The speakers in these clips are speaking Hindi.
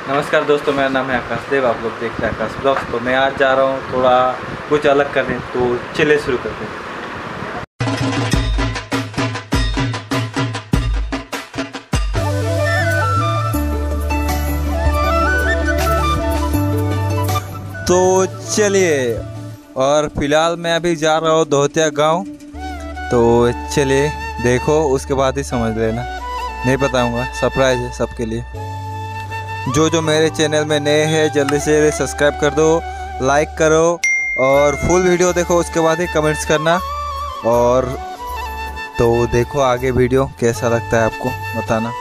नमस्कार दोस्तों, मेरा नाम है आकाश देव। आप लोग देख रहे हैं आकाश ब्लॉग्स। तो मैं आज जा रहा हूँ थोड़ा कुछ अलग करने, तो चलिए शुरू करते हैं। तो चलिए, और फिलहाल मैं अभी जा रहा हूँ दोहतिया गांव। तो चलिए देखो, उसके बाद ही समझ लेना, नहीं बताऊंगा, सरप्राइज है सबके लिए। जो मेरे चैनल में नए हैं जल्दी से सब्सक्राइब कर दो, लाइक करो और फुल वीडियो देखो, उसके बाद ही कमेंट्स करना। और तो देखो आगे वीडियो कैसा लगता है आपको बताना।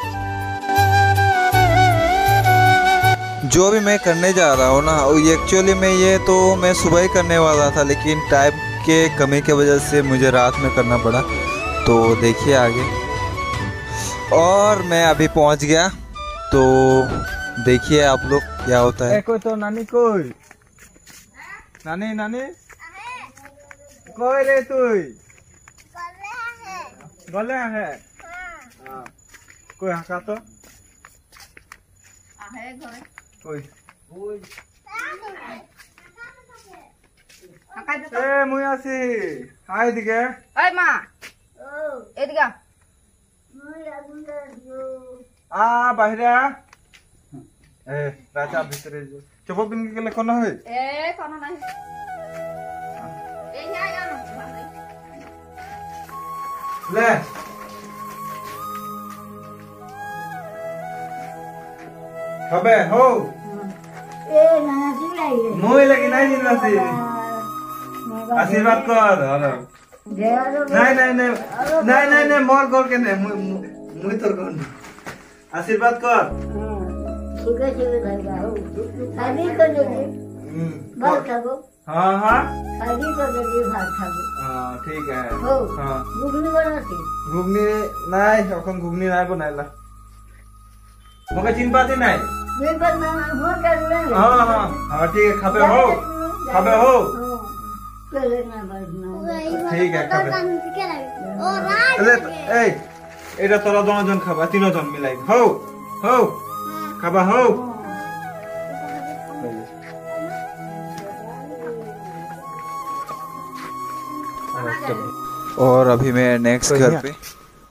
जो भी मैं करने जा रहा हूँ ना, एक्चुअली में ये तो मैं सुबह ही करने वाला था, लेकिन टाइम के कमी के वजह से मुझे रात में करना पड़ा। तो देखिए आगे। और मैं अभी पहुँच गया, तो देखिए आप लोग क्या होता है। कोई तो नानी, कोई नानी नानी कोई रे, तू गले है कोई हका तो कोई ए मुई आसी हाय दिके ओय मा एदिका आ बाहिरा ए राजा भितरे जो चुप बिन के ले कोन होय ए कोन नाही ए या या ले खबे हो ए ना जुलाई मोय लगी नाही जिनसी आशीर्वाद कर। हेलो नहीं नहीं नहीं नहीं नहीं नहीं मोर गोल के नहीं मुई तोर कोन आशीर्वाद कर। ठीक है हो शादी कर दे भात खाबो। हां हां शादी कर दे भात खाबो। हां ठीक है हो। हां घुगनी बनाती घुगनी नहीं अपन घुगनी नहीं बनाइला मगे चिन पाती नहीं मैं बना हो कर ले। हां हां हां ठीक है खाबे हो खाबे हो ठीक है खाबे ओ रात ए एटा तोरा दोनो जन खाबा तीनो जन मिलाई हो हो खाबा हो। और अभी मैं नेक्स्ट घर पे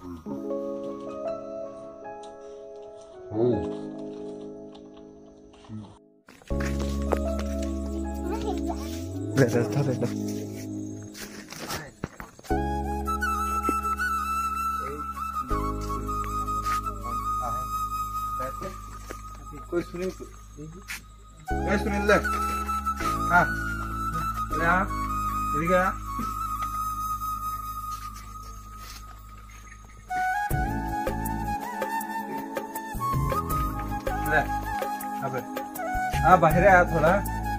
कोई सुनील ले हाँ ले हाँ इधर क्या ले अबे हाँ बाहर आया थोड़ा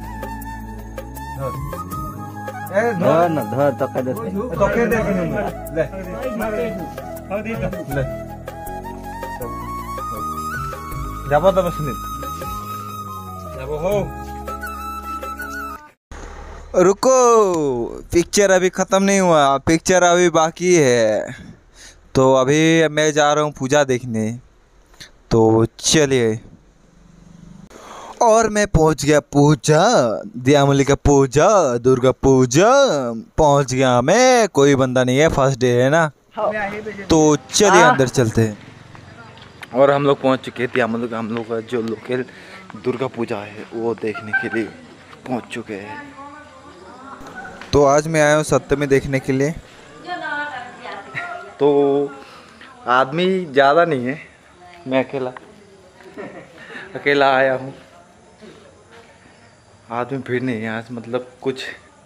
धर ना धर तो के दे ले ले जाबो तो सुनील जाबो हो। रुको, पिक्चर अभी खत्म नहीं हुआ, पिक्चर अभी बाकी है। तो अभी मैं जा रहा हूँ पूजा देखने, तो चलिए। और मैं पहुँच गया पूजा, दीपावली का पूजा, दुर्गा पूजा पहुँच गया मैं। कोई बंदा नहीं है, फर्स्ट डे है ना। तो चलिए अंदर चलते हैं। और हम लोग पहुँच चुके थे, हम लोग का जो लोकल दुर्गा पूजा है वो देखने के लिए पहुँच चुके हैं। तो आज मैं आया हूँ सप्तमी देखने के लिए। तो आदमी ज़्यादा नहीं है, मैं अकेला आया हूँ। आदमी भीड़ नहीं है आज, मतलब कुछ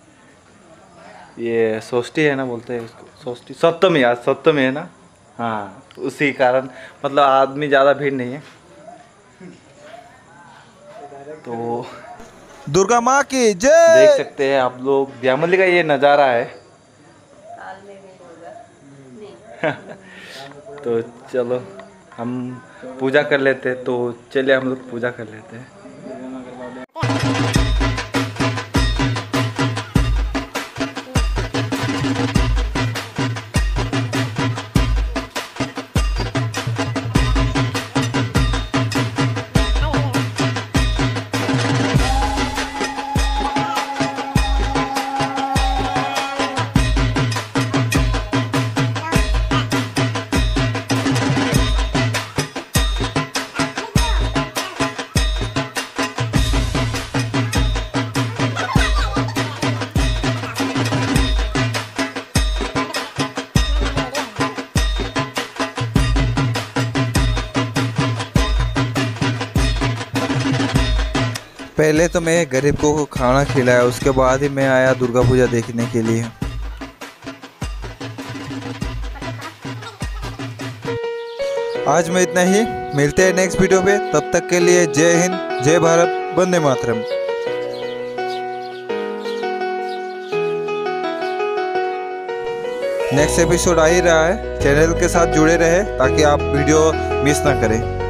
ये षष्ठी है ना, बोलते हैं उसको षष्ठी सप्तमी, आज सप्तमी है ना। हाँ उसी कारण मतलब आदमी ज़्यादा भीड़ नहीं है। तो दुर्गा माँ की जय। देख सकते हैं आप लोग दीपावली का ये नज़ारा है। तो चलो हम पूजा कर लेते हैं। तो चलिए हम लोग पूजा कर लेते हैं। पहले तो मैं गरीब को खाना खिलाया, उसके बाद ही मैं आया दुर्गा पूजा देखने के लिए। आज मैं इतना ही, मिलते हैं नेक्स्ट वीडियो पे। तब तक के लिए जय हिंद, जय भारत, वंदे मातरम। नेक्स्ट एपिसोड आ ही रहा है, चैनल के साथ जुड़े रहे ताकि आप वीडियो मिस ना करें।